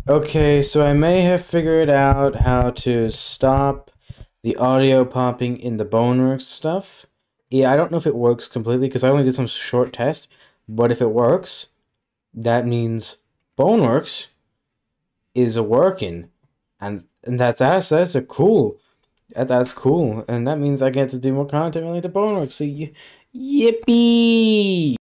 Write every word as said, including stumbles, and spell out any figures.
Okay, so I may have figured out how to stop the audio popping in the Boneworks stuff. Yeah, I don't know if it works completely because I only did some short test, but if it works, that means Boneworks is a working, and and that's that's that's a cool. That, that's cool, and that means I get to do more content related to Boneworks. So y yippee!